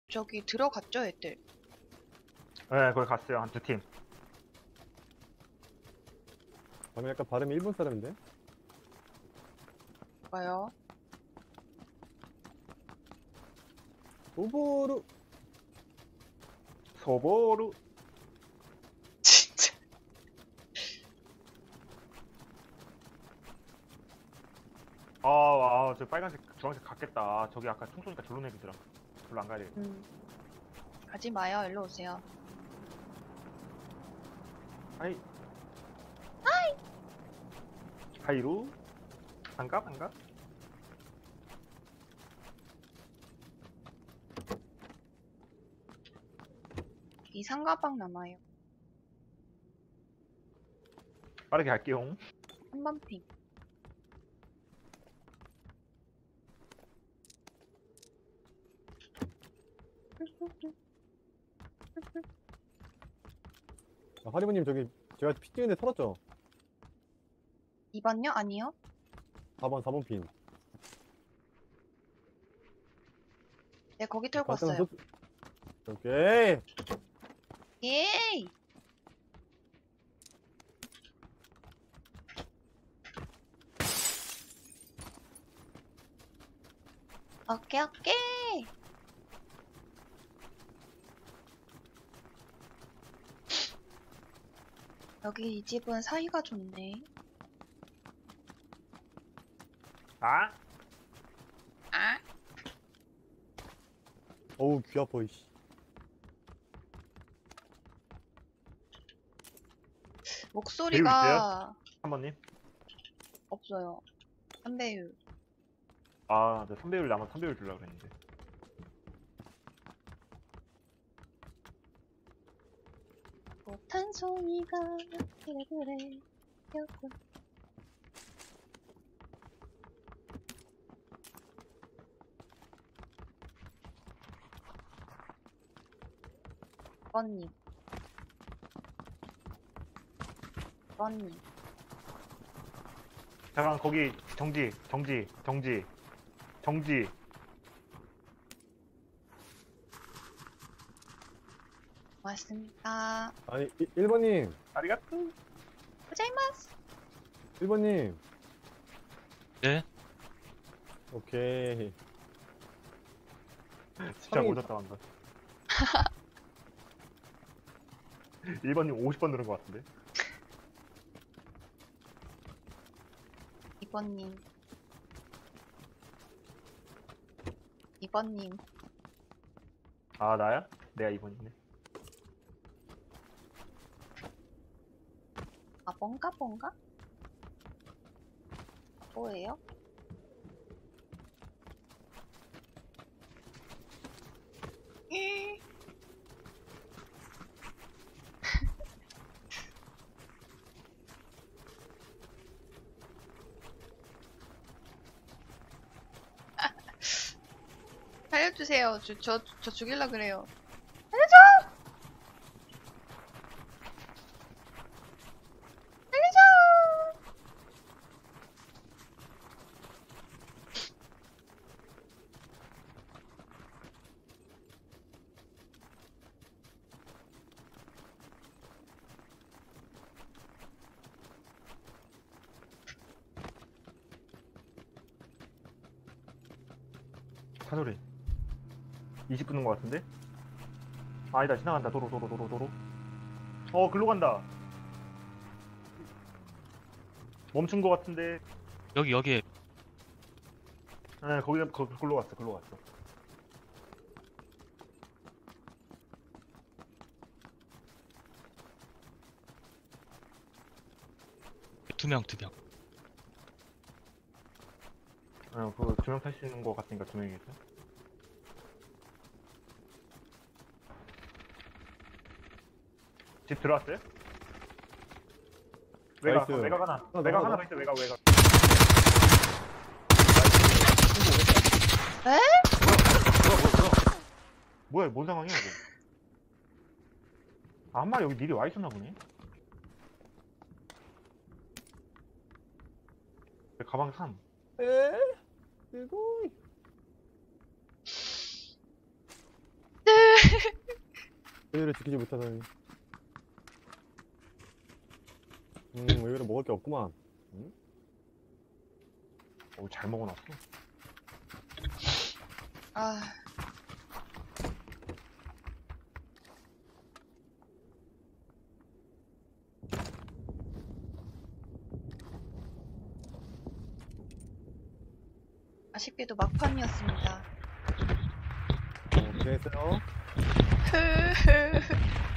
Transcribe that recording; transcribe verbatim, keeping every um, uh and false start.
저기 들어갔죠, 애들? 네, 거기 갔어요. 한 두 팀. 방금 약간 발음이 일본 사람인데? 봐요. 오보루. 소보루. 진짜. 아, 아, 저 빨간색, 주황색 갔겠다. 아, 저기 아까 총 쏘니까 절로 내리더라. 절로 안 가야 되겠다. 음. 가지 마요. 일로 오세요. 하이. 하이. 하이루. 반가, 반가. 이 상가방 남아요. 빠르게 갈게요. 한번 핑. 아, 하리모님 저기 제가 피 찍는데 털었죠? 이 번요? 아니요. 사 번 사 번 핀. 네, 거기 털고 발등 왔어요. 소- 오케이. 예이! 오케이, 오케이! 여기 이 집은 사이가 좋네. 아? 아? 어우 귀 아파 이씨. 목소리가 한 번님. 없어요. 삼배율. 아, 네, 삼 배율 남아 삼 배율 주려고 그랬는데. 못한 송이가 그래 그래 였군. 번님 번님 잠깐, 거기, 정지, 정지, 정지, 정지. 고맙습니다. 아니 일 번님 아리가또. 고자이마스. 일 번님. 네? 오케이. 진짜 성이- 오졌다, 방금. 일 번님 오십 번 누른 것 같은데. 이번님 이번님 아, 나야? 내가 이 번이네. 아 뭔가 뭔가? 뭐예요? 이. 살려주세요. 저, 저, 저 죽일라 그래요. 살려줘! 살려줘! 차소리. 이십 분 는것 같은데? 아니다, 지나간다. 도로, 도로, 도로, 도로. 어, 글로 간다. 멈춘 것 같은데. 여기 여기 네, 거기, 거, 글로 갔어, 글로 갔어. 두 명 두 명. 어, 그, 두 명 탈 수 있는 것 같으니까 두 명이겠죠? 집 들어왔어요? 외곽, 나이스. 외곽 하나. 어, 외곽 나가, 하나 더 있어, 외곽, 외곽. 에? 뭐야, 뭐야, 뭐야. 뭐야, 뭔 상황이야, 이거. 아, 한 마리 여기 미리 와 있었나 보네? 내 가방 삼. 에? 이거 저희를 지키지 못하다니. 음, 의외로 먹을 게 없구만. 어, 잘 먹어놨어. 아, 아쉽게도 막판이었습니다. 어, 고생했어요. 흐흐.